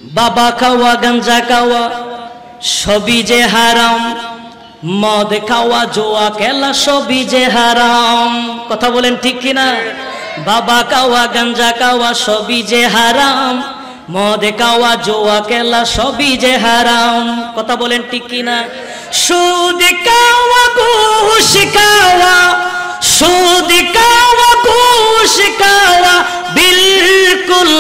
বাবা খাওয়া গাঞ্জা খাওয়া সবই যে হারাম, মদ খাওয়া জুয়া খেলা সবই যে হারাম। কথা বলেন ঠিক কিনা? বাবা খাওয়া গাঞ্জা খাওয়া সবই যে হারাম, মদ খাওয়া জুয়া খেলা সবই যে হারাম। কথা বলেন ঠিক কিনা? সুদ খাওয়া ঘুষ খাওয়া, সুদ খাওয়া ঘুষ খাওয়া বিলকুল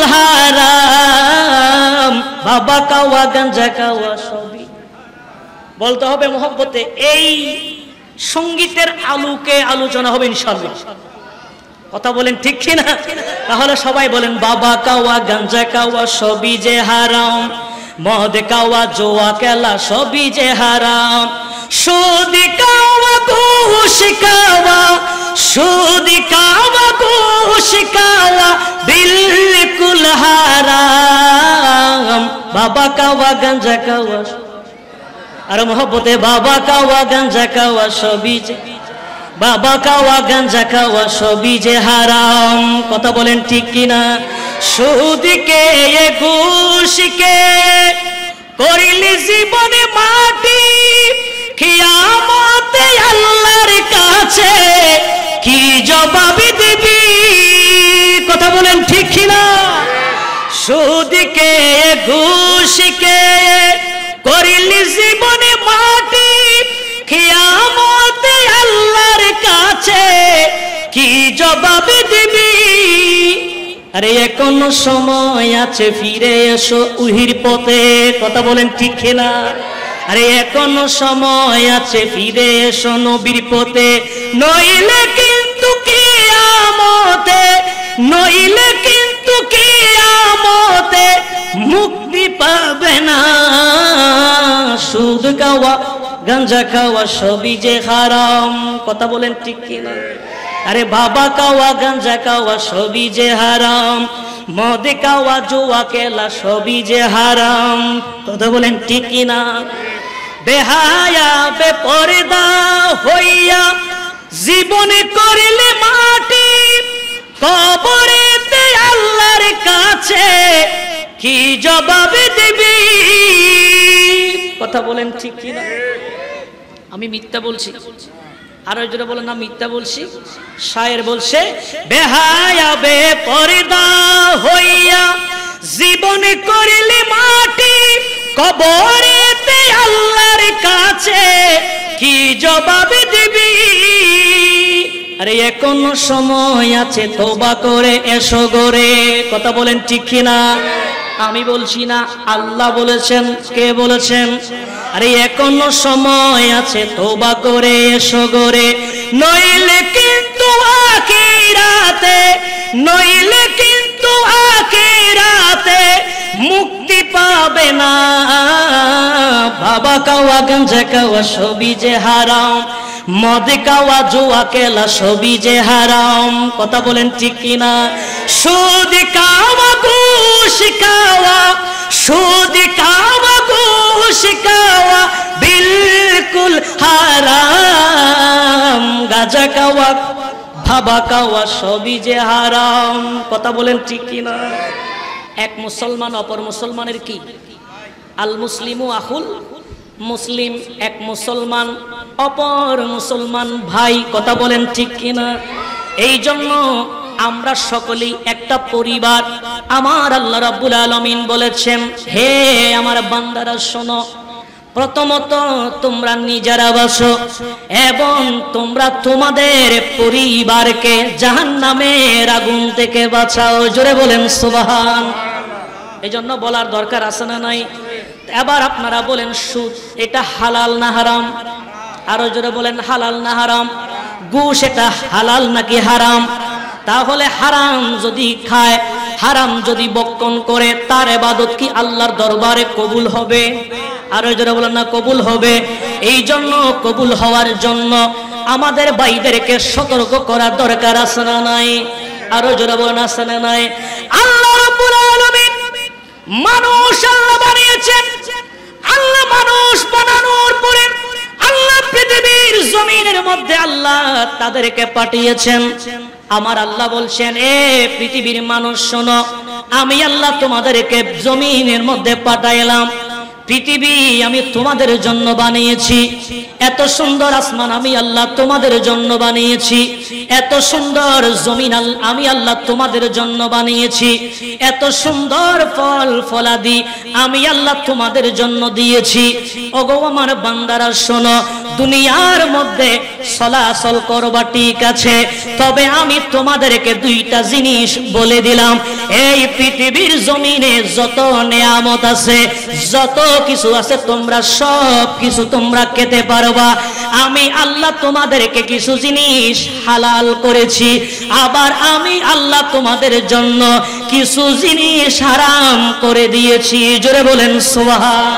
হারাম। বাবা খাওয়া গাঞ্জা খাওয়া সবই। বলতে হবে মোহব্বতে। এই সঙ্গীতের আলোকে আলোচনা হবে ইনশাআল্লাহ। কথা বলেন ঠিক কিনা? তাহলে সবাই বলেন বাবা খাওয়া গাঞ্জা খাওয়া সবই যে হারাম, মদ খাওয়া জুয়া খেলা সবই যে হারাম। সুদ খাওয়া ঘুষ খাওয়া, সুদ খাওয়া ঘুষ খাওয়া বিলকুল হারাম। বাবা খাওয়া গাঞ্জা খাওয়া আর মোহব্বতে বাবা খাওয়া গাঞ্জা খাওয়া সবই যে, বাবা খাওয়া গাঞ্জা খাওয়া সবই যে হারাম। কথা বলেন ঠিক কিনা? সুদকে ঘুষকে করিলি জীবনে মাটি, কিয়ামতে আল্লাহর কাছে কি জবাব দিবি? কথা বলেন ঠিক কিনা? সুদকে ঘুষকে করিলি জীবনে মাটি, কিয়ামতে আল্লাহর কাছে কি জবাব দিবি? আরে এখনো সময় আছে, ফিরে এসো উহির পথে। কথা বলেন ঠিক কিনা? আরে এখনো সময় আছে, ফিরে এসো নবীর পথে। নইলে কিন্তু কিয়ামতে, নইলে কিন্তু কিয়ামতে মুক্তি পাবে না। সুদ খাওয়া গাঞ্জা খাওয়া সবই যে হারাম। কথা বলেন ঠিক কিনা? আরে বাবা খাওয়া গাঞ্জা খাওয়া সবই যে হারাম, মদ খাওয়া জুয়া খেলা সবই যে হারাম। কথা বলেন ঠিক কিনা? বেহায়া বেপরদা হইয়া জীবনে করিলে মাটি, কবরেতে আল্লাহর কাছে কি জবাব দিবি? কথা বলেন ঠিক কিনা? আমি মিথ্যা বলছি? আর জোরে বলেন না মিথ্যা বলছি? শায়ের বলছে বেহায়া বেপরদা হইয়া জীবনে করিলে মাটি, কবরেতে আল্লাহর কাছে কি জবাব দিবি? আরে এখনো সময় আছে, তওবা করে এসো গোরে। কথা বলেন ঠিক কিনা? আমি বলছি না, আল্লাহ বলেছেন। কে বলেছেন? আরে এখনো সময় আছে, তওবা করে এসো গোরে। নইলে কিন্তু আখিরাতে, নইলে কিন্তু আখিরাতে মুক্তি পাবে না। বাবা খাওয়া গাঞ্জা খাওয়া সবই যে হারাম, মদ খাওয়া জুয়া খেলা সবই যে হারাম। কথা বলেন ঠিক কিনা? সুদ খাওয়া ঘুষ খাওয়া, সুদ খাওয়া ঘুষ খাওয়া বিলকুল হারাম। গাঁজা খাওয়া ভাবা খাওয়া সবই যে হারাম। কথা বলেন ঠিক কিনা? এক মুসলমান অপর মুসলমানের কি? আল মুসলিমু আখুল মুসলিম। এক মুসলমান অপর মুসলমান ভাই। কথা বলেন ঠিক কিনা? এই জন্য আমরা সকলেই একটা পরিবার। আমার আল্লাহ রাব্বুল আলামিন বলেছেন, হে আমার বান্দারা শোনো, প্রথমত তোমরা নিজেরা বাসো এবং তোমরা তোমাদের পরিবারকে জাহান্নামের আগুন থেকে বাঁচাও। জোরে বলেন সুবহান। এই জন্য বলার দরকার আছে না নাই? এবার আপনারা বলেন সুদ এটা হালাল না হারাম? আরো জোরে বলেন হালাল না হারাম? ঘুষ এটা হালাল নাকি হারাম? তাহলে হারাম যদি খায়, হারাম যদি বক্ষণ করে, তার ইবাদত কি আল্লাহর দরবারে কবুল হবে? আরো জোরে বলেন না কবুল হবে। এই জন্য কবুল হওয়ার জন্য আমাদের ভাইদেরকে সতর্ক করা দরকার আছে না নাই? আরো জোরে বলেন আছে না নাই? আল্লাহ রাব্বুল আলামিন মানুষ আল্লাহ বানিয়েছেন। আল্লাহ মানুষ বানানোর পরে আল্লাহ পৃথিবীর জমিনের মধ্যে আল্লাহ তাদেরকে পাঠিয়েছেন। আমার আল্লাহ বলছেন, এ পৃথিবীর মানুষ শোনো, আমি আল্লাহ তোমাদেরকে জমিনের মধ্যে পাঠাইলাম। পৃথিবী আমি তোমাদের জন্য বানিয়েছি, এত সুন্দর আসমান আমি আল্লাহ তোমাদের জন্য বানিয়েছি, এত সুন্দর জমিন আমি আল্লাহ তোমাদের জন্য বানিয়েছি, এত সুন্দর ফল ফলাদি আমি আল্লাহ তোমাদের জন্য দিয়েছি। ওগো আমার বান্দারা শোনো, দুনিয়ার মধ্যে চলাচল করবা ঠিক আছে, তবে আমি তোমাদেরকে দুইটা জিনিস বলে দিলাম। এই পৃথিবীর জমিনে যত নিয়ামত আছে, যত কিছু আছে, তোমরা সব কিছু তোমরা খেতে পারবা। আমি আল্লাহ তোমাদেরকে কিছু জিনিস হালাল করেছি, আবার আমি আল্লাহ তোমাদের জন্য কিছু জিনিস হারাম করে দিয়েছি। জোরে বলেন সুবহান।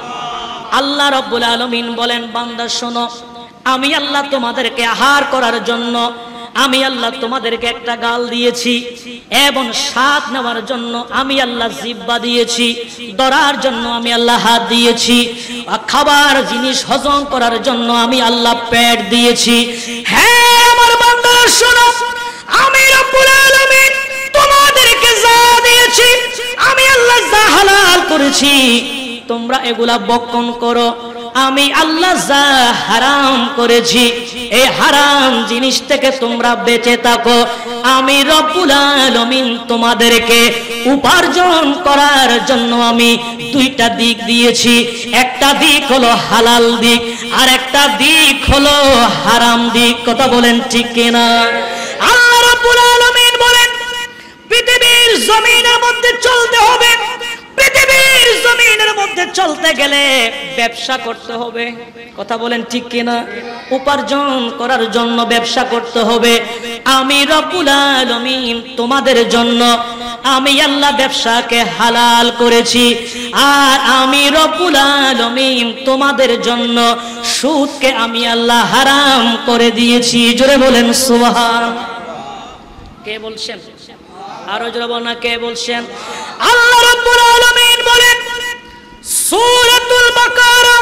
আল্লাহ রাব্বুল আলামিন বলেন, বান্দা শোনো, আমি আল্লাহ তোমাদেরকে আহার করার জন্য আমি আল্লাহ তোমাদেরকে একটা গাল দিয়েছি, এবং স্বাদ নেওয়ার জন্য আমি আল্লাহ জিহ্বা দিয়েছি, ধরার জন্য আমি আল্লাহ হাত দিয়েছি, খাবার জিনিস হজম করার জন্য আমি আল্লাহ পেট দিয়েছি। হ্যাঁ আমার বান্দা শোনো, আমি রব্বুল আলামিন তোমাদেরকে যা দিয়েছি, আমি আল্লাহ যা হালাল করেছি, তোমরা এগুলা বক্ষণ করো। আমি আল্লাহ যা হারাম করেছি, এই হারাম জিনিস থেকে তোমরা বেঁচে থাকো। আমি রব্বুল আলামিন তোমাদেরকে উপার্জন করার জন্য আমি দুইটা দিক দিয়েছি। একটা দিক হলো হালাল দিক, আর একটা দিক হলো হারাম দিক। কথা বলেন ঠিক কিনা? আল্লাহ রব্বুল আলামিন বলেন, পৃথিবীর জমিনের মধ্যে চলতে হবে, পৃথিবীর জমিনের মধ্যে চলতে গেলে ব্যবসা করতে হবে। কথা বলেন ঠিক কিনা? উপার্জন করার জন্য ব্যবসা করতে হবে। আমি রব্বুল আলামিন তোমাদের জন্য আমি আল্লাহ ব্যবসাকে হালাল করেছি, আর আমি রব্বুল আলামিন তোমাদের জন্য সুদকে আমি আল্লাহ হারাম করে দিয়েছি। জোরে বলেন সুবহান। কে বলছেন? আরো জোরে বলেন না, কে বলছেন? আল্লাহ রাব্বুল আলামিন বলেন সূরাতুল বাকারা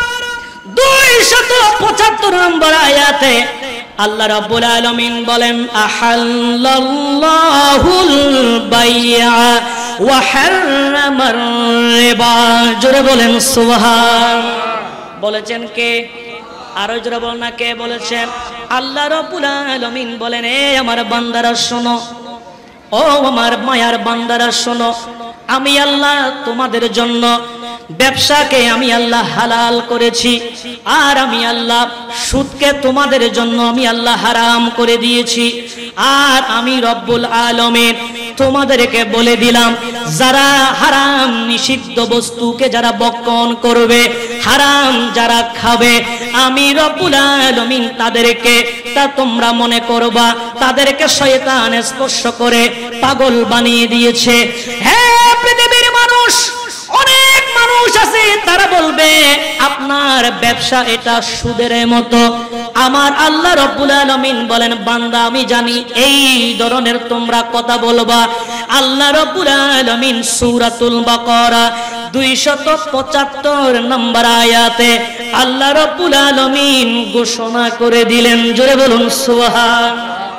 275 নম্বর আয়াতে আল্লাহ রাব্বুল আলামিন বলেন, আহাল্লাল্লাহুল বাই'a ওয়া হারামার রিবা। জোরে বলেন সুবহান। বলেছেন কে? আরো জোরে বলেন না, কে বলেছেন? আল্লাহ রাব্বুল আলামিন বলেন, এ আমার বান্দারা শোনো, ও আমার মায়ার বান্দারা শোনো, আমি আল্লাহ তোমাদের জন্য ব্যবসাকে আমি আল্লাহ হালাল করেছি, আর আমি আল্লাহ সুদকে তোমাদের জন্য আমি আল্লাহ হারাম করে দিয়েছি। আর আমি রব্বুল আলামিন তোমাদেরকে বলে দিলাম, যারা হারাম নিষিদ্ধ বস্তুকে যারা বক্ষণ করবে, হারাম যারা খাবে, আমি রব্বুল আলামিন তাদেরকে, তা তোমরা মনে করবা তাদেরকে শয়তান স্পর্শ করে পাগল বানিয়ে দিয়েছে। হ্যাঁ পৃথিবীর মানুষ, অনেক মানুষ আছে, তারা বলবে আপনার ব্যবসা এটা সুদের মতো। আমার আল্লাহ রব্বুল আলামিন বলেন, বান্দা আমি জানি এই ধরনের তোমরা কথা বলবা। আল্লাহ রব্বুল আলামিন সূরাতুল বাকারা 275 নম্বর আয়াতে আল্লাহ রব্বুল আলামিন ঘোষণা করে দিলেন। জোরে বলুন সুবহান।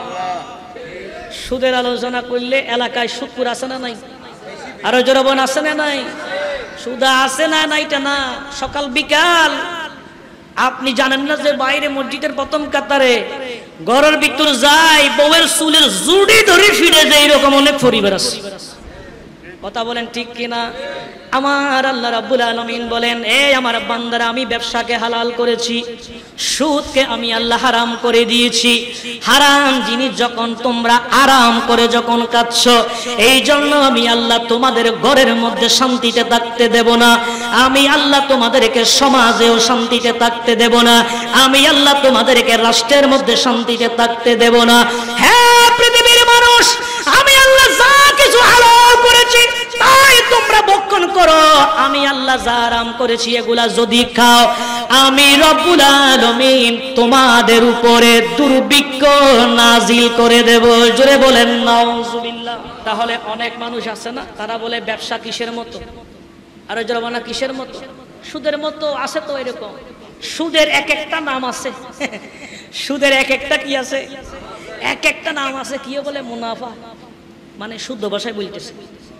সুদের আলোচনা করলে এলাকায় সুদপুর আছে না নাই? আরো জোরে বলুন, আছে না নাই? সুদা আছে না নাইটা না? সকাল বিকাল আপনি জানেন না যে বাইরে মসজিদের প্রথম কাতারে ঘরের ভিতর যায়, বউয়ের চুলের জুড়ি ধরে ফিরে যায়, এরকম অনেক পরিবার আছে। কথা বলেন ঠিক কিনা? আমার আল্লাহ রাব্বুল আলামিন বলেন, এ আমার বান্দারা, আমি ব্যবসাকে হালাল করেছি, সুদকে আমি আল্লাহ হারাম করে দিয়েছি। হারাম জিনিস যখন তোমরা আরাম করে যখন খাচ্ছ, এই জন্য আমি আল্লাহ তোমাদের ঘরের মধ্যে শান্তিতে থাকতে দেব না। আমি আল্লাহ তোমাদেরকে সমাজেও শান্তিতে থাকতে দেব না। আমি আল্লাহ তোমাদেরকে রাষ্ট্রের মধ্যে শান্তিতে থাকতে দেব না। হ্যাঁ পৃথিবীর মানুষ, আমি আল্লাহ যা কিছু হালাল করেছি তাই তোমরা ভক্ষণ করো। আমি আল্লাহ যা হারাম করেছি এগুলা যদি খাও, আমি রব্বুল আলামিন তোমাদের উপরে দুর্ভিক্ষ নাজিল করে দেব। জোরে বলেন নাউজুবিল্লাহ। তাহলে অনেক মানুষ আছে না, তারা বলে ব্যবসা কিসের মতো? আর জোরে বলেন কিসের মতো? সুদের মতো আছে তো এরকম। সুদের এক একটা নাম আছে, সুদের এক একটা কি আছে, এক একটা নাম আছে। কি বলে? মুনাফা, মানে শুদ্ধ ভাষায় বলতেছে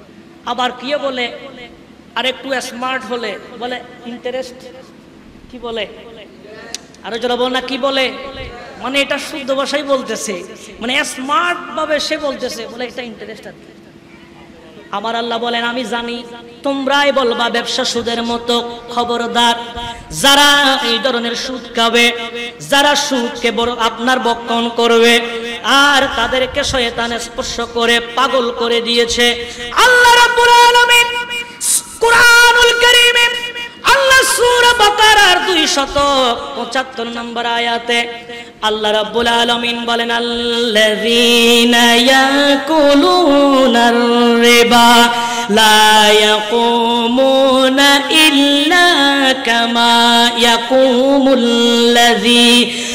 আবার কি বলে আর একটু স্মার্ট হলে বলে ইন্টারেস্ট, কি বলে আরো যারা বল না কি বলে, মানে এটা শুদ্ধ ভাষায় বলতেছে, মানে স্মার্ট ভাবে সে বলতেছে, বলে এটা ইন্টারেস্ট। আর আমার আল্লাহ বলেন আমি জানি তোমরাই বলবা ব্যবসা সুদের মতো, খবরদার যারা এই ধরনের সুদ খাবে, যারা সুদকে বড় আপনার বক্ষণ করবে আর তাদেরকে শয়তান স্পর্শ করে পাগল করে দিয়েছে। আল্লাহ রাব্বুল আলামিন কুরআনুল কারীমে আল্লাহ সূরা বাকারার 275 নম্বর আয়াতে আল্লাহ রাব্বুল আলামিন বলেন আল্লাযীনা ইয়াকুলুনার রিবা লা ইয়াকুমুনা ইল্লা কামা ইয়াকুমুল্লাযী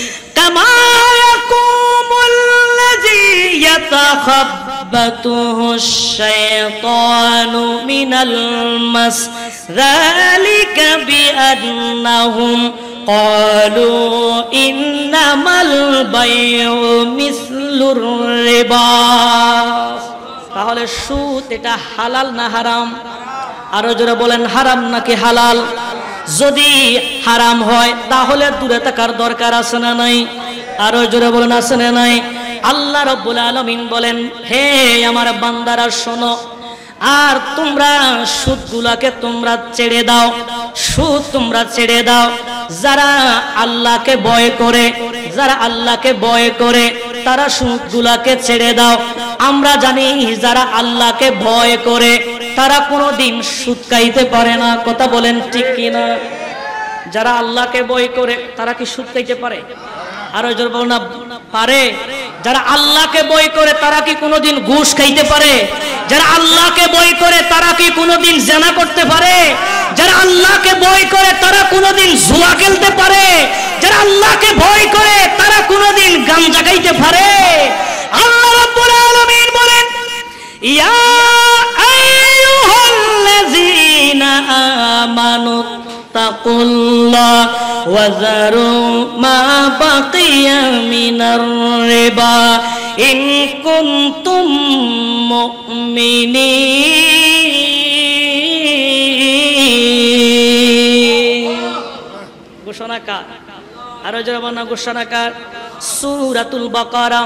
ইয়াতাখাব্বাতুহুশ শাইতানু মিনাল মাস যালিকা বিআন্নাহুম ক্বালু ইন্নামাল বাইউ মিসলুর রিবা। তাহলে সুদ এটা হালাল না হারাম? আরো জোরে বলেন হারাম নাকি হালাল? যদি হারাম হয় তাহলে দূরে থাকার দরকার আছে না নাই? আরো জোরে বলেন আছে না নাই? আল্লাহ রাব্বুল আলামিন বলেন হে আমার বান্দারা শোনো, আর তোমরা সুদগুলাকে তোমরা ছেড়ে দাও, সুদ তোমরা ছেড়ে দাও। যারা আল্লাহকে ভয় করে, যারা আল্লাহকে ভয় করে তারা সুদগুলাকে ছেড়ে দাও। আমরা জানি যারা আল্লাহকে ভয় করে তারা কোনোদিন সুদ খাইতে পারে না। কথা বলেন ঠিক কিনা? যারা আল্লাহকে ভয় করে তারা কি সুদ খাইতে পারে? আরো জোর বল না পারে? যারা আল্লাহকে ভয় করে তারা কি কোনোদিন ঘুষ খাইতে পারে? যারা আল্লাহকে ভয় করে তারা কি কোনোদিন জিনা করতে পারে? যারা আল্লাহকে ভয় করে তারা কোনোদিন জুয়া খেলতে পারে? যারা আল্লাহকে ভয় করে তারা কোনোদিন গাঞ্জা খাইতে পারে? আল্লাহ রাব্বুল আলামিন বলেন ইয়া আইয়ুহাল্লাযীনা আমানু তাকুল্লাহ ওয়া যারু মা বাকিয়া মিনার রিবা ইন কুনতুম মুমিনিন। ঘোষণা কার? আরো জোরে বলনা ঘোষণা কার? সূরাতুল বাকারা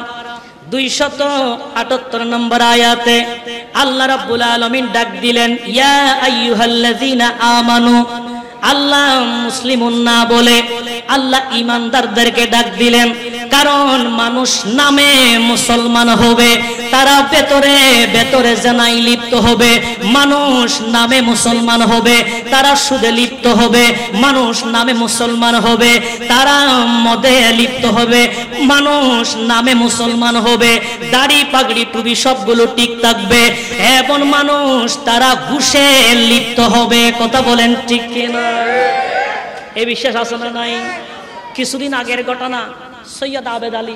278 নম্বর আয়াতে আল্লাহ রাব্বুল আলামিন ডাক দিলেন ইয়া আইয়ুহাল্লাযীনা আমানু। আল্লাহ মুসলিমুন না বলে আল্লাহ ইমানদারদেরকে ডাক দিলেন, কারণ মানুষ নামে মুসলমান হবে, তারা ভেতরে ভেতরে জিনায় লিপ্ত হবে। মানুষ নামে মুসলমান হবে, তারা সুদে লিপ্ত হবে। মানুষ নামে মুসলমান হবে, তারা মদে লিপ্ত হবে। মানুষ নামে মুসলমান হবে, দাড়ি পাগড়ি টুপি সবগুলো ঠিক থাকবে। এবং মানুষ তারা ঘুষে লিপ্ত হবে। কথা বলেন ঠিক কিনা? এই বিশ্বাস আছে না নাই? কিছুদিন আগের ঘটনা, সৈয়দ আবেদ আলী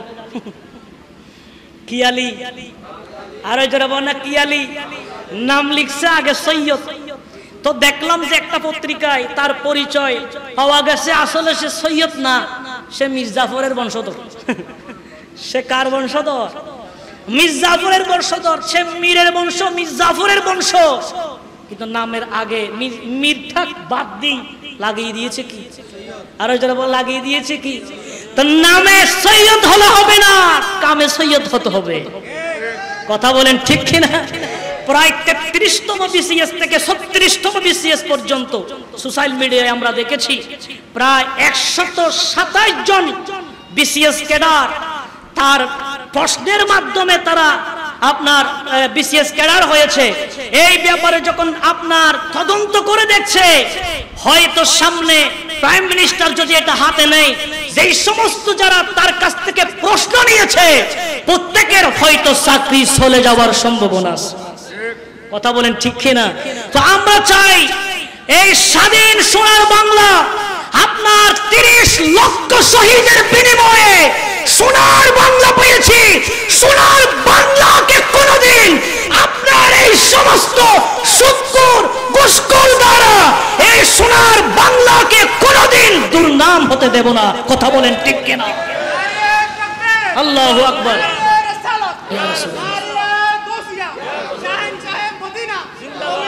কি আলী, আরো যারা বল না কি আলী, নাম লিখছে আগে সৈয়দ। তো দেখলাম যে একটা পত্রিকায় তার পরিচয় পাওয়া গেছে, আসলে সে সৈয়দ না, সে মির্জাফরের বংশধর। সে কার বংশধর? মির্জাফরের বংশধর। সে মীরের বংশ, মির্জাফরের বংশ, কিন্তু নামের আগে মির্থা বাদ দিয়ে লাগিয়ে দিয়েছে কি? আরো যারা বল লাগিয়ে দিয়েছে কি? তো নামে সৈয়দ হলে হবে না, কামে সৈয়দ হতে হবে। কথা বলেন ঠিক কিনা? প্রায় 33তম বিসিএস থেকে 36তম বিসিএস পর্যন্ত সোশ্যাল মিডিয়ায় আমরা দেখেছি প্রায় 127 জন বিসিএস ক্যাডার তার প্রশ্নের মাধ্যমে তারা আপনার বিসিএস ক্যাডার হয়েছে। এই ব্যাপারে যখন আপনার তদন্ত করে দেখছে, হয়তো সামনে প্রাইম মিনিস্টার যদি এটা হাতে নেয়, যেই সমস্ত যারা তার কাছ থেকে প্রশ্ন নিয়েছে প্রত্যেকের হয়তো চাকরি চলে যাওয়ার সম্ভাবনা আছে। কথা বলেন ঠিক কিনা? তো আমরা চাই এই স্বাধীন সোনার বাংলা আপনার 30 লক্ষ শহীদের বিনিময়ে সোনার বাংলা পেয়েছি। সোনার বাংলাকে কোনদিন আপনার এই সমস্ত সুদখোর ঘুষখোর দ্বারা এই সোনার বাংলাকে কোনদিন দুর্নাম হতে দেব না। কথা বলেন ঠিক কিনা? আল্লাহু আকবার। ইয়া রাসূলুল্লাহ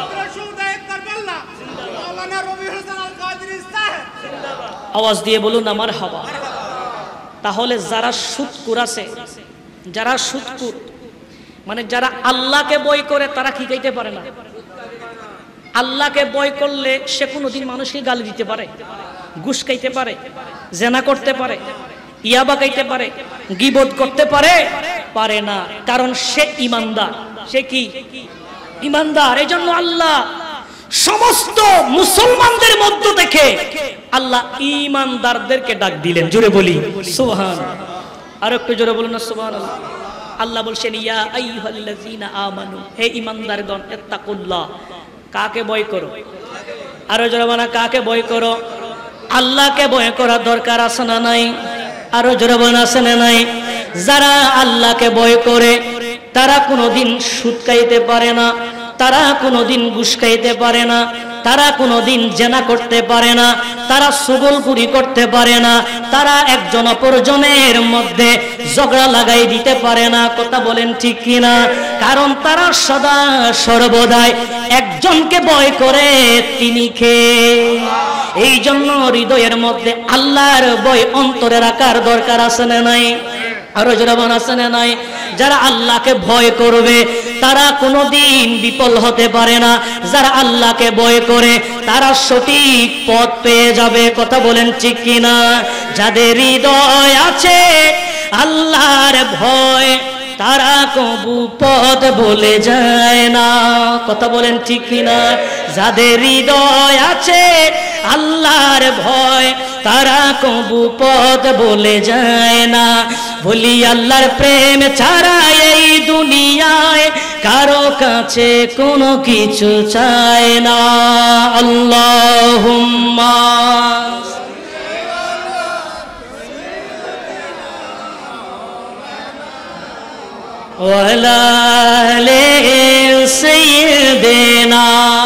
আওয়াজ দিয়ে বলুন আমার হাওয়া। তাহলে যারা সুদকুর আছে, যারা সুদকুর মানে যারা আল্লাহকে বয় করে, তারা কি খাইতে পারে না? আল্লাহকে বয় করলে সে কোনোদিন মানুষকে গালি দিতে পারে, ঘুষ খাইতে পারে, জেনা করতে পারে, ইয়াবা খাইতে পারে, গীবত করতে পারে? পারে না, কারণ সে ঈমানদার। সে কি? ঈমানদার। এজন্য আল্লাহ সমস্ত মুসলমানদের মধ্য থেকে আল্লাহ ঈমানদারদেরকে ডাক দিলেন। জোরে বলি সুবহানাল্লাহ। আর একটু জোরে বলুন না সুবহানাল্লাহ। আল্লাহ বলছেন ইয়া আইয়ুহাল্লাযীনা আমানু, হে ঈমানদারগণ, ইত্তাকুল্লাহ, কাকে ভয় করো? আরো জোরে বলা, কাকে ভয় করো? আল্লাহকে ভয় করার দরকার আছে না নাই? আরো জোরে বলেন আছে না নাই? যারা আল্লাহকে ভয় করে তারা কোনোদিন সুদ খাইতে পারে না, তারা কোনোদিন ঘুষ খাইতে পারে না, তারা কোনোদিন জেনা করতে পারে না, তারা সুগলখুরি করতে পারে না, তারা একজন অপরজনের মধ্যে ঝগড়া লাগাই দিতে পারে না। কথা বলেন ঠিক কিনা? কারণ তারা সদা সর্বদাই একজনকে ভয় করে, তিনি কে? এই জন্য হৃদয়ের মধ্যে আল্লাহর ভয় অন্তরে রাখার দরকার আছে না নাই? আরো জোরাবান আছে না নাই? যারা আল্লাহকে ভয় করবে তারা কোনোদিন বিফল হতে পারে না। যারা আল্লাহকে ভয় করে তারা সঠিক পথ পেয়ে যাবে। কথা বলেন ঠিক কিনা? যাদের হৃদয় আছে আল্লাহর ভয়, তারা কবু পথ বলে যায় না। কথা বলেন ঠিক কিনা? যাদের হৃদয় আছে আল্লাহর ভয়, তারা কবু পথ বলে যায় না। বলি আল্লাহর প্রেম ছাড়া এই দুনিয়ায় কারো কাছে কোনো কিছু চায় না। আল্লাহুম্মা ওয়ালা আলি সাইয়্যিদিনা।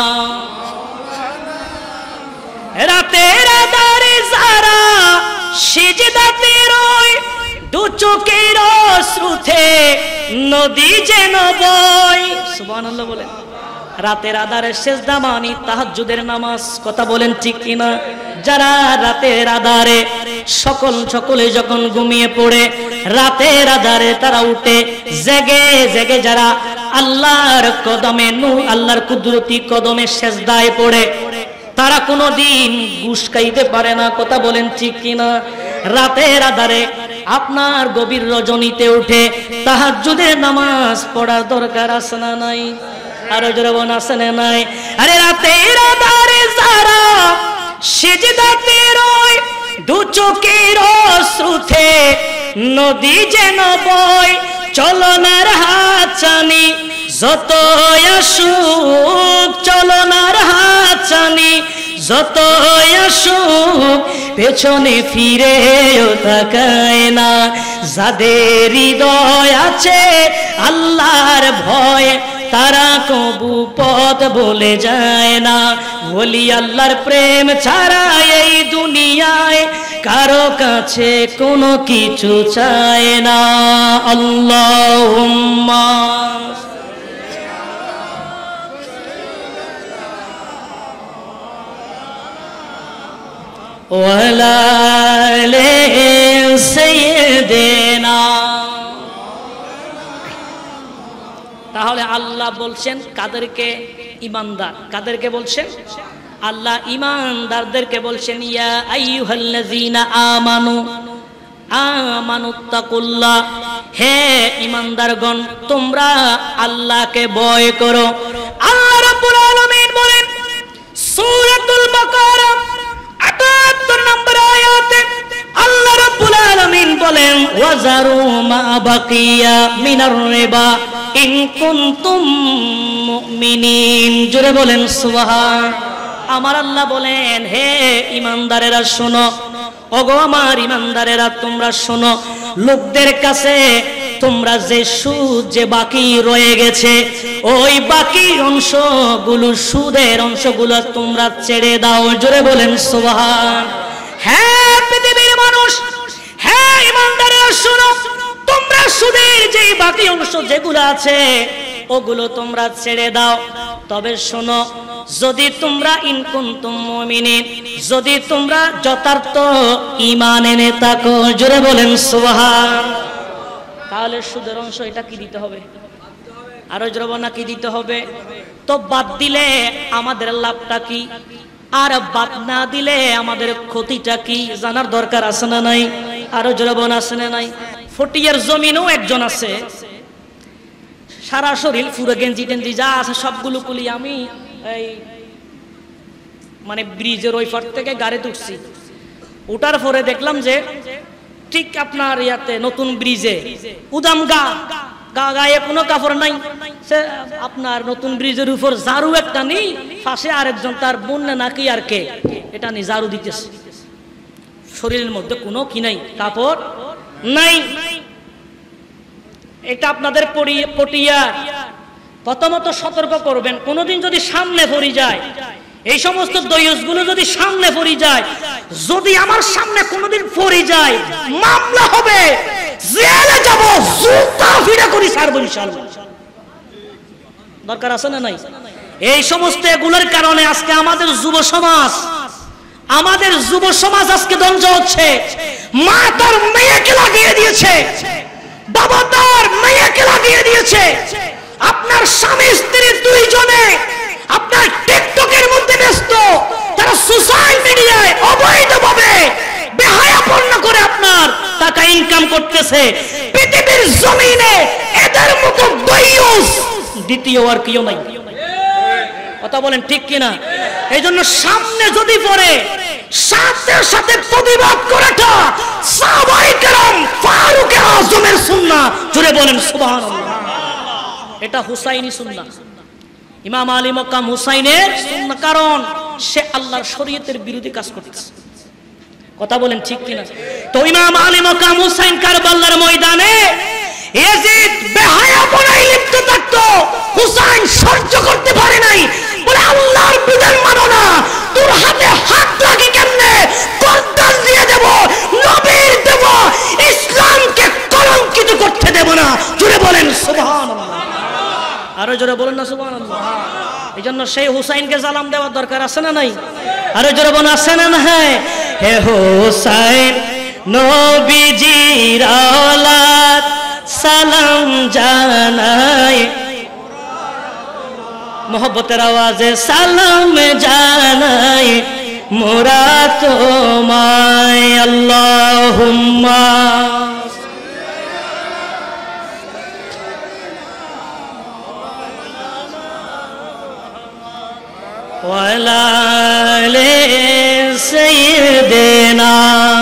রাতের আধারে যারা সিজদাতে রয়, দু চোখের অশ্রুতে নদী যেন বয়। সুবহানাল্লাহ বলেন। রাতের আধারে সিজদা মানি তাহাজ্জুদের নামাজ। কথা বলেন ঠিক কিনা? যারা রাতের আধারে সকলে যখন ঘুমিয়ে পড়ে, রাতের আধারে তারা উঠে জেগে জেগে যারা আল্লাহর কদমে, আল্লাহর কুদরতি কদমে সিজদায় পড়ে, তারা কোনোদিন ঘুষ খাইতে পারে না। কথা বলেন ঠিক কিনা? রাতের আধারে আপনার গভীর রজনীতে উঠে তাহাজ্জুদের নামাজ পড়ার দরকার আছে না নাই? আরো জোরে বলেন আছে না নাই? আরে রাতের আধারে যারা সিজদাতে রয়, দু চোখের অশ্রুতে নদী যেন বয়, চলনার হাত চানি যত আসুক, চলনার হাত চানি যত আসুক, পেছনে ফিরেও তাকায় না। যাদের হৃদয় আছে আল্লাহর ভয়, তারা কবু পথ বলে যায় না। বলি আল্লাহর প্রেম ছাড়া এই দুনিয়ায় কারো কাছে কোনো কিছু চায় না। আল্লাহুম্মা ওয়ালা আলি সাইয়্যিদিনা। তাহলে আল্লাহ বলছেন কাদেরকে? ঈমানদার। কাদেরকে বলছেন? আল্লাহ ঈমানদারদেরকে বলছেন ইয়া আইয়ুহাল্লাযীনা আমানু আমানুত্তাকুল্লাহ, হে ঈমানদারগণ, তোমরা আল্লাহকে ভয় করো। আল্লাহ রাব্বুল আলামিন বলেন সূরাতুল বাকারা ৭৮ নম্বর আয়াতে আল্লাহ রাব্বুল আলামিন বলেন ওয়াজারু মা বাকিয়া মিনার রিবা ইন কুনতুম মুমিনিন। জোরে বলেন সুবহান। আমার আল্লাহ বলেন হে ঈমানদারেরা শোনো, ওগো আমার ঈমানদারেরা তোমরা শোনো, লোকদের কাছে তোমরা যে সুদ যে বাকি রয়ে গেছে, ওই বাকি অংশগুলো, সুদের অংশগুলো তোমরা ছেড়ে দাও। জোরে বলেন সুবহান। হ্যাঁ পৃথিবীর মানুষ, হ্যাঁ ঈমানদারেরা শোনো, তোমরা সুদের যে বাকি অংশ যেগুলো আছে ওগুলো তোমরা ছেড়ে দাও। তবে শোনো, যদি তোমরা ইন কুনতুম মুমিনিন, যদি তোমরা যথার্থ ঈমান এনে থাকো, জোরে বলেন সুবহান। তাহলে সুদের অংশ এটা কি দিতে হবে? আরো জোরে বলেন, কি দিতে হবে? তো বাদ দিলে আমাদের লাভটা কি, আর বাদ না দিলে আমাদের ক্ষতিটা কি জানার দরকার আছে না নাই? আরো জোরে বলেন, আছে না নাই? ফটিয়ার জমিনও একজন আছে, সারা শরীর পুরো গেঞ্জি টেঞ্জি যা আছে সবগুলো কুলি, আমি এই মানে ব্রিজের ওই পার থেকে গাড়িতে উঠছি, উঠার পরে দেখলাম যে ঠিক আপনার ইয়াতে নতুন ব্রিজে উদাম গায়ে কোনো কাপড় নাই, সে আপনার নতুন ব্রিজের উপর ঝাড়ু একটা নেই, পাশে আরেকজন তার বোনে নাকি আর কে এটা নিয়ে ঝাড়ু দিতেছে, শরীরের মধ্যে কোনো কি নাই, কাপড় নাই। এটা আপনাদের পটিয়া প্রথমত সতর্ক করবেন, কোনোদিন যদি সামনে পড়ে যায়, এই সমস্ত দয়ুসগুলো যদি সামনে পড়ে যায়, যদি আমার সামনে কোনোদিন পড়ে যায়, মামলা হবে, জেলে যাব, জুতা ফিরে করি ছাড়বো ইনশাআল্লাহ। দরকার আছে না নাই? এই সমস্ত এগুলোর কারণে আজকে আমাদের যুব সমাজ আজকে ধ্বংস হচ্ছে। মা তার মেয়েকে লাগিয়ে দিয়েছে, বাবা তার মেয়েকে লাগিয়ে দিয়েছে, আপনার স্বামী স্ত্রী দুইজনে আপনার টিকটকের মধ্যে ব্যস্ত, তারা সোশ্যাল মিডিয়ায় অবৈধভাবে বেহায়াপন্ন করে আপনার টাকা ইনকাম করতেছে। পৃথিবীর জমিনে এদের মতো দয়ুস দ্বিতীয় আর কেউ নাই। কথা বলেন ঠিক কিনা? এই জন্য সামনে যদি পড়ে সাথে সাথে প্রতিবাদ করাটা সাহাবায়ে কেরাম ফারুক আযমের সুন্নাহ, জোরে বলেন সুবহানাল্লাহ। এটা হুসাইনি সুন্নাহ, ইমাম আলী মক্কাম হুসাইনের সুন্নাহ, কারণ সে আল্লাহর শরীয়তের বিরোধী কাজ করতেছে। কথা বলেন ঠিক কিনা? তো ইমাম আলী মক্কাম হুসাইন কারবালার ময়দানে ইয়াজিদ বেহায়াপনায় লিপ্ত থাকতো, হুসাইন সহ্য করতে পারে নাই, বলে আল্লাহর বিধান মানো না, তোর হাতে হাত লাগে কেমনে, কর্দাস দিয়ে দেব, নবীর দেব, ইসলামকে কলঙ্কিত করতে দেব না। জোরে বলেন সুবহানাল্লাহ, আরো জোরে বলেন না সুবহানাল্লাহ। এই জন্য সেই হুসাইনকে সালাম দেওয়ার দরকার আছে না নাই? আরো জোরে বলেন, আছে না নাই? হে হুসাইন নবীজির আওলাদ সালাম জানাই, মোহব্বতের আওয়াজে সালাম জানাই মোরা তোমায়, আল্লাহুম্মা ওয়ালা আলি সাইয়্যিদিনা।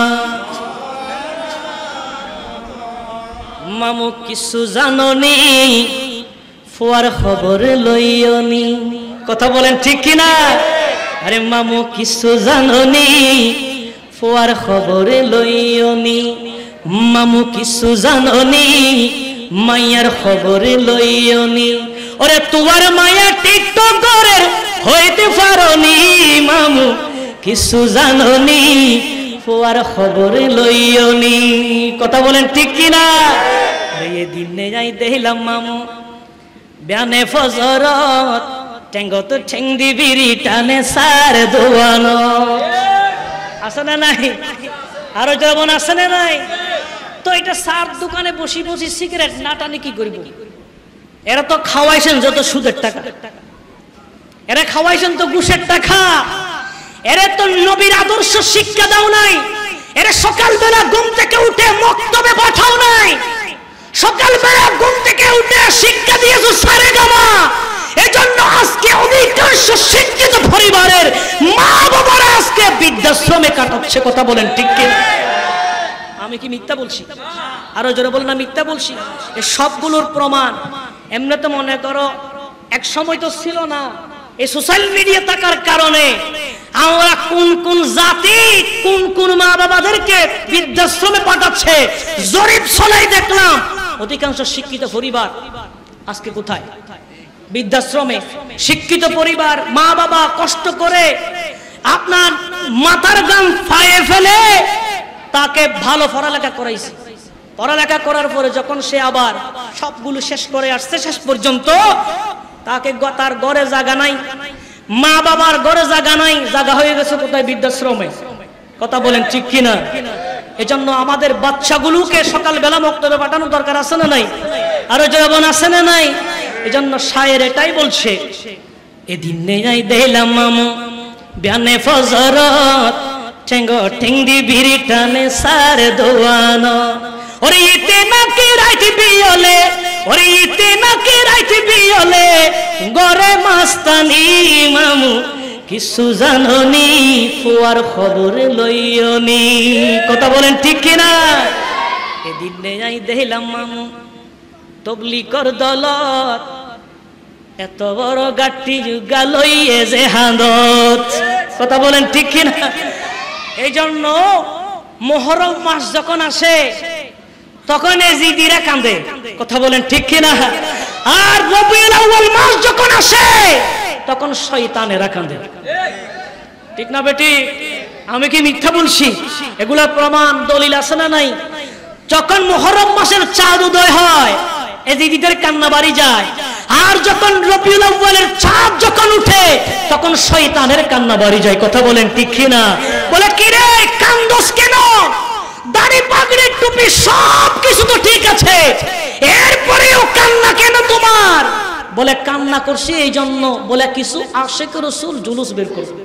মামু কিছু জাননি, ফুয়ার খবর লইয়নি। কথা বলেন ঠিক কিনা? আরে মামু কিছু জাননি, ফুয়ার খবর লইয়নি। মামু কিছু জাননি, মাইয়ার খবর লইয়নি। ওরে তোমার মায়া টিকটকের হইতে পারনি, মামু কিছু জাননি, ফুয়ার খবর লইয়নি। কথা বলেন ঠিক কিনা? এই দিনে যাই দেখলাম মামু ব্যানে ফজরত ঠেঙ্গত ঠেং দিবিরি টানে সার দোয়ানো। আছে না নাই? আরো যেমন আছে না নাই? তো এটা সার দোকানে বসি বসি সিগারেট না টানে কি করব? এরা তো খাওয়াইছেন যত সুদের টাকা, এরা খাওয়াইছেন তো ঘুষের টাকা, এরা তো নবীর আদর্শ শিক্ষা দাও নাই, এরা সকালবেলা ঘুম থেকে উঠে মক্তবে পাঠাও নাই, সকালবেলা ঘুম থেকে উঠে শিক্ষা দিয়েছো সারেগামা। এজন্য আজকে অধিকাংশ শিক্ষিত পরিবারের মা বাবারা আজকে বৃদ্ধাশ্রমে কাটাচ্ছে। কথা বলেন ঠিক কিনা? আমি কি মিথ্যা বলছি? আরো জোরে বলেন না মিথ্যা বলছি? এই সবগুলোর প্রমাণ এমনি তো মনে করো এক সময় তো ছিল না, এই সোশ্যাল মিডিয়া থাকার কারণে আমরা কোন কোন জাতি কোন কোন মা বাবাদেরকে বৃদ্ধাশ্রমে পাঠাচ্ছে। জরিপ ছলাই দেখলাম অধিকাংশ শিক্ষিত পরিবার আজকে কোথায়? বৃদ্ধাশ্রমে। শিক্ষিত পরিবার মা বাবা কষ্ট করে আপনার মাথার গাম ফায়ে ফেলে তাকে ভালো পড়ালেখা করাইছে। পড়ালেখা করার পরে যখন সে আবার সবগুলো শেষ করে আসছে, শেষ পর্যন্ত তাকে তার ঘরে জায়গা নাই, মা বাবার ঘরে জায়গা নাই, জায়গা হয়ে গেছে কোথায়? বৃদ্ধাশ্রমে। কথা বলেন ঠিক কিনা? এজন্য আমাদের বাচ্চাগুলোকে সকালবেলা মক্তবে পাঠানো দরকার আছে না নাই? আরো জবান আছে না নাই? এজন্য শায়ের এটাই বলছে, এদিন নেই দেলাম মামু ব্যানে ফজরত ঠেঙ্গ ঠেঙ্গি বিড়ি টানে সার দোয়ানো, ওরে ইতে নাকি রাইট বিয়লে, ওরে ইতে নাকি রাইট বিয়লে গরে মাস্তানি মামু কিছু জাননি ফুয়ার খবর লইয়নি। কথা বলেন ঠিক কিনা? এদিন নেই দেলাম মামু তবলিগর দলত এত বড় গাটি যুগা লইয়ে যে হাঁদত। কথা বলেন ঠিক কিনা? এই জন্য মুহররম মাস যখন আসে তখন এজিদিরা কাঁদে। কথা বলেন ঠিক কিনা? আর রবিউল আউয়াল মাস যখন আসে তখন শয়তানেরা কাঁদে। ঠিক না বেটি? আমি কি মিথ্যা বলছি? এগুলা প্রমাণ দলিল আছে না নাই? যখন মুহররম মাসের চাঁদ উদয় হয় এজিদিদের কান্না বাড়ি যায়, আর যখন রবিউল আউয়ালের চাঁদ যখন উঠে তখন শয়তানের কান্না বাড়ি যায়। কথা বলেন ঠিক কিনা? বলে কি রে কান্দোস কেন? দাড়ি পাগড়ি টুপি সব কিছু তো ঠিক আছে, এরপরেও কান্না কেন তোমার? বলে কান্না করছি এই জন্য, বলে কিছু আশিক রাসূল জুলুস বের করবে।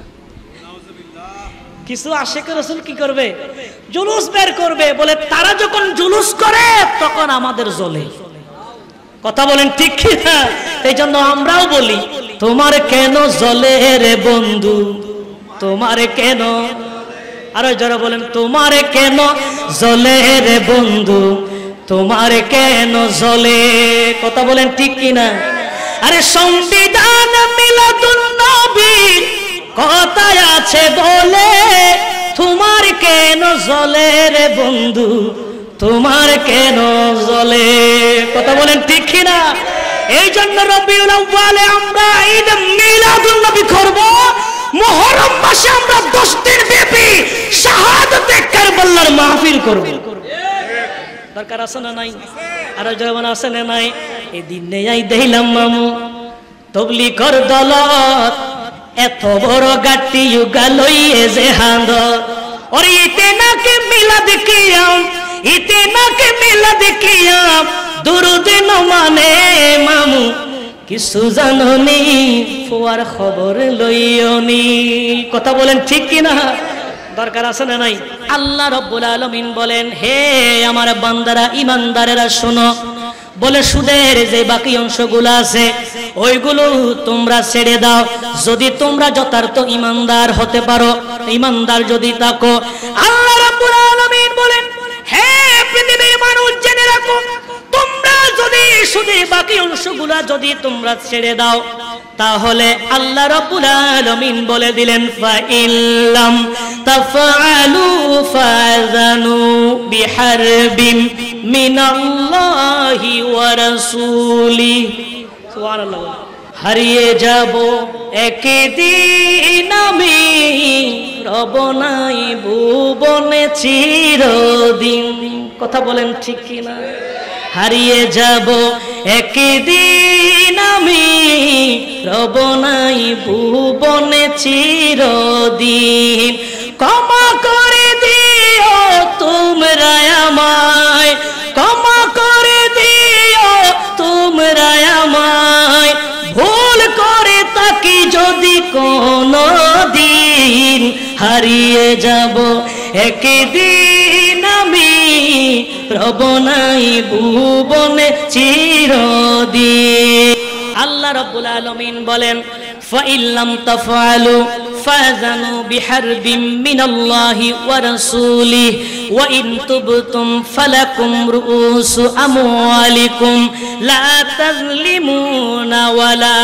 কিছু আশিক রাসূল কি করবে? জুলুস বের করবে। বলে তারা যখন জুলুস করে তখন আমাদের জ্বলে। কথা বলেন ঠিক কি না? এই জন্য আমরাও বলি তোমার কেন জ্বলে রে বন্ধু, তোমার কেন, আরো যারা বলেন তোমার কেন জ্বলে রে বন্ধু, তোমার কেন জ্বলে। কথা বলেন ঠিক কি না? আরে সংবিধান মিলাদুন নবীর কথা আছে বলে তোমার কেন জ্বলে রে বন্ধু, তোমার কেন জ্বলে। কথা বলেন ঠিক কি না? এই জন্য রবিউল আউয়ালে আমরা ঈদ মিলাদুন নবী করব, মুহররম মাসে আমরা 10 দিন ব্যাপী শাহাদাতে কারবালার মাহফিল করব। দরকার আছে না নাই? আর জবান আছে না নাই? এই দিন নেই দেইলাম মামু তবলিগর দলত এত বড় গাটি যুগা লইয়ে যে হাঁদত, ওরে ইতে নাকি মিলাদ কিয়াম, ইতে নাকি মিলাদ কিয়াম দুরুদ ন মানে মামু কিছু জাননি ফুয়ার খবর লইয়নি। কথা বলেন ঠিক কি না? দরকার আছে না নাই? আল্লাহ রাব্বুল আলামিন বলেন, হে আমার বান্দারা ঈমানদারেরা শোনো, বলে সুদের যে বাকি অংশগুলো আছে ওইগুলো তোমরা ছেড়ে দাও যদি তোমরা যথার্থ ঈমানদার হতে পারো, ঈমানদার যদি থাকো। আল্লাহ রাব্বুল আলামিন বলেন, হে পৃথিবীর মানুষ জেনে রাখো, তোমরা যদি সুদের বাকি অংশগুলো যদি তোমরা ছেড়ে দাও তাহলে আল্লাহ রাব্বুল আলামিন বলে দিলেন, ফা ইল্লাম তাফআলু ফাযানু বিহারবিম মিনাল্লাহি ওয়া রাসূলিহি। সুবহানাল্লাহ। হারিয়ে যাব একদিন আমি, রব নাই ভুবনে চিরদিন। কথা বলেন ঠিক কি না? হারিয়ে যাব একদিন আমি, রব নাই ভুবনে চিরদিন। ক্ষমা করে দিও তোমরা আমায়, ক্ষমা করে দিও তোমরা আমায়, ভুল করে তাকি যদি কোনো দিন। হারিয়ে যাব একদিন আমি, রব নাই ভুবনে চিরদিন। আল্লাহ রাব্বুল আলামিন বলেন, ফাইল্লাম তাফআলু ফাযানু বিহারবিম মিনাল্লাহি ওয়া রাসূলিহি ওয়া ইন তুবতুম ফালাকুম রুউসু আমওয়ালিকুম লা তাযলিমুনা ওয়া লা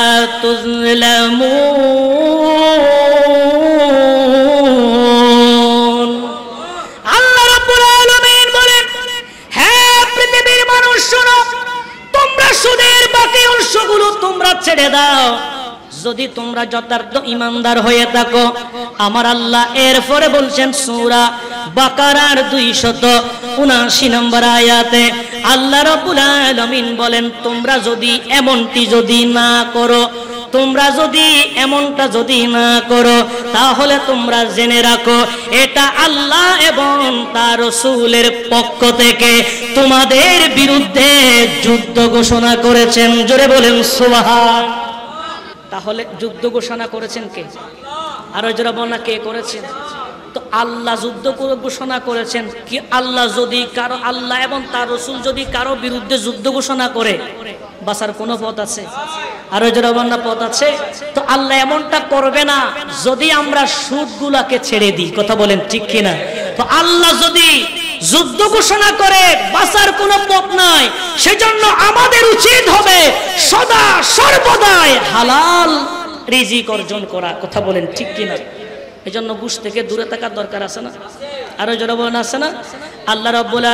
তুযলামুন। আল্লাহ রাব্বুল আলামিন বলেন, হে পৃথিবীর মানুষ শোনো, তোমরা সুদের বাকি অংশগুলো তোমরা ছেড়ে দাও যদি তোমরা যথার্থ ঈমানদার হয়ে থাকো। আমার আল্লাহ এরপরে বলছেন সূরা বাকারার 279 নম্বর আয়াতে, আল্লাহ রাব্বুল আলামিন বলেন তোমরা যদি এমনটি যদি না করো, তোমরা যদি এমনটা যদি না করো, তাহলে তোমরা জেনে রাখো এটা আল্লাহ এবং তার রাসূলের পক্ষ থেকে তোমাদের বিরুদ্ধে যুদ্ধ ঘোষণা করেছেন। জোরে বলেন সুবহান। তাহলে যুদ্ধ ঘোষণা করেছেন কে? আরো জোরে বলেন কে করেছেন? তো আল্লাহ যুদ্ধ ঘোষণা করেছেন কি? আল্লাহ যদি কারো, আল্লাহ এবং তার রাসূল যদি কারো বিরুদ্ধে যুদ্ধ ঘোষণা করে, বাঁচার কোনো পথ আছে? আরো জোরে বলেন না পথ আছে? তো আল্লাহ এমনটা করবে না যদি আমরা সুদগুলাকে ছেড়ে দিই। কথা বলেন ঠিক কিনা? তো আল্লাহ যদি যুদ্ধ ঘোষণা করে বাঁচার কোনো পথ নাই, সেজন্য আমাদের উচিত হবে সদা সর্বদাই হালাল রিজিক অর্জন করা। কথা বলেন ঠিক কিনা? এজন্য ঘুষ থেকে দূরে থাকার দরকার আছে না? আরো জোরে বলেন আছে না? আল্লাহ রাব্বুল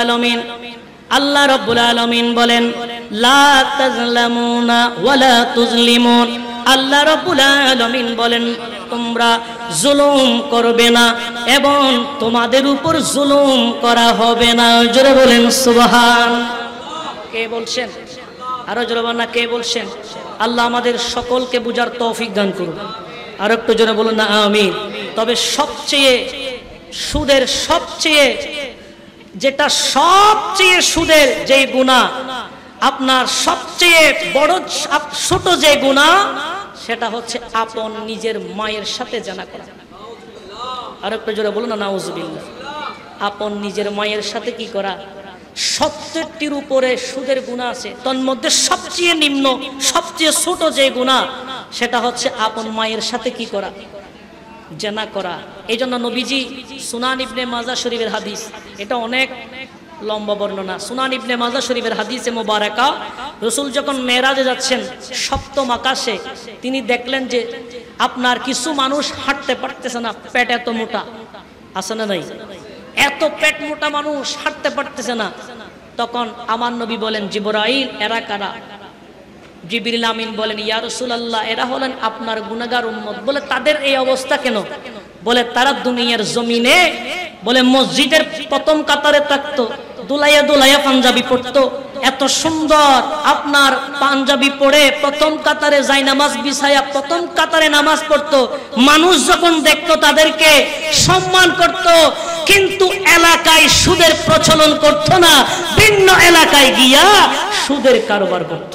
আলামিন বলেন লা তাজলামুনা ওয়ালা তুজলিমুন। আল্লাহ রাব্বুল আলামিন বলেন তোমরা জুলুম করবে না এবং তোমাদের উপর জুলুম করা হবে না। জোরে বলেন সুবহান। কে বলছেন? আরো জোরে বলেন না কে বলছেন? আল্লাহ আমাদের সকলকে বুঝার তৌফিক দান করুন। আর একটু জোরে বলুন না আমিন। তবে সবচেয়ে সুদের সুদের যে গুনাহ, আপনার সবচেয়ে বড় ছোট যে গুনাহ, সেটা হচ্ছে আপন নিজের মায়ের সাথে জানা করা। আর একটু জোরে বলুন না নাউজুবিল্লাহ। আপন নিজের মায়ের সাথে কি করা? 70টির উপরে সুদের গুনাহ আছে, তন্মধ্যে সবচেয়ে নিম্ন সবচেয়ে ছোট যে গুনাহ, সেটা হচ্ছে আপন মায়ের সাথে কি করা? জানা করা। এই জন্য নবীজি সুনান ইবনে মাজা শরীফের হাদিস, এটা অনেক লম্বা বর্ণনা। সুনান ইবনে মাজা শরীফের হাদিসে মোবারকা, রাসূল যখন মেরাজে যাচ্ছেন সপ্তম আকাশে, তিনি দেখলেন যে আপনার কিছু মানুষ হাঁটতে পারতেছে না, পেট এত মোটা আছে না নাই? এত পেট মোটা মানুষ হাঁটতে পারতেছে না। তখন আমার নবী বলেন জিবরাইল এরা কারা? জিবরিল আমিন বলেন ইয়া রাসূলুল্লাহ এরা হলেন আপনার গুনাহগার উম্মত। বলে তাদের এই অবস্থা কেন? বলে তারা দুনিয়ার জমিনে বলে মসজিদের প্রথম কাতারে থাকতো, দুলাইয়া দুলাইয়া পাঞ্জাবি পড়তো, এত সুন্দর আপনার পাঞ্জাবি পরে প্রথম কাতারে যায় নামাজ বিছায়া প্রথম কাতারে নামাজ পড়তো। মানুষ যখন দেখতো তাদেরকে সম্মান করত, কিন্তু এলাকায় সুদের প্রচলন করতো না, ভিন্ন এলাকায় গিয়া সুদের কারবার করতো।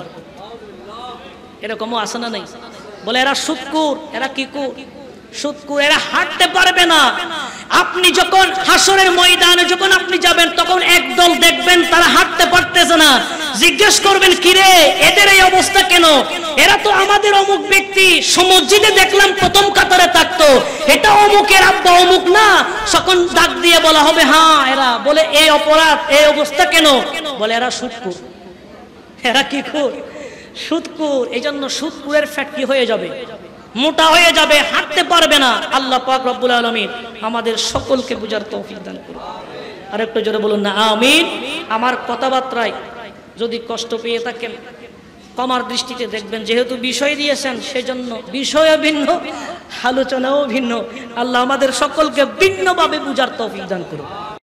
এরকমও আছে না নাই? বলে এরা সুদকুর, এরা কি কুর? সুদকুর, এরা হাঁটতে পারবে না। আপনি যখন হাসরের ময়দানে যখন আপনি যাবেন, তখন একদল দেখবেন তারা হাঁটতে পারতেছে না। জিজ্ঞেস করবেন কিরে এদের এই অবস্থা কেন? এরা তো আমাদের অমুক ব্যক্তি, মসজিদে দেখলাম প্রথম কাতারে থাকতো, এটা অমুকের আব্বা অমুক না? তখন ডাক দিয়ে বলা হবে হ্যাঁ এরা। বলে এই অপরাধ, এই অবস্থা কেন? বলে এরা সুদকুর। এরা কি কুর? সুদকুর। এই জন্য সুদকুরের ফ্যাট কি হয়ে যাবে? মোটা হয়ে যাবে, হাঁটতে পারবে না। আল্লাহ পাক রব্বুল আলামিন আমাদের সকলকে বুঝার তৌফিক দান করুন। আর একটু জোরে বলুন না আমিন। আমার কথাবার্তায় যদি কষ্ট পেয়ে থাকেন ক্ষমার দৃষ্টিতে দেখবেন, যেহেতু বিষয় দিয়েছেন সেজন্য বিষয়ও ভিন্ন, আলোচনাও ভিন্ন। আল্লাহ আমাদের সকলকে ভিন্নভাবে বুঝার তৌফিক দান করুন।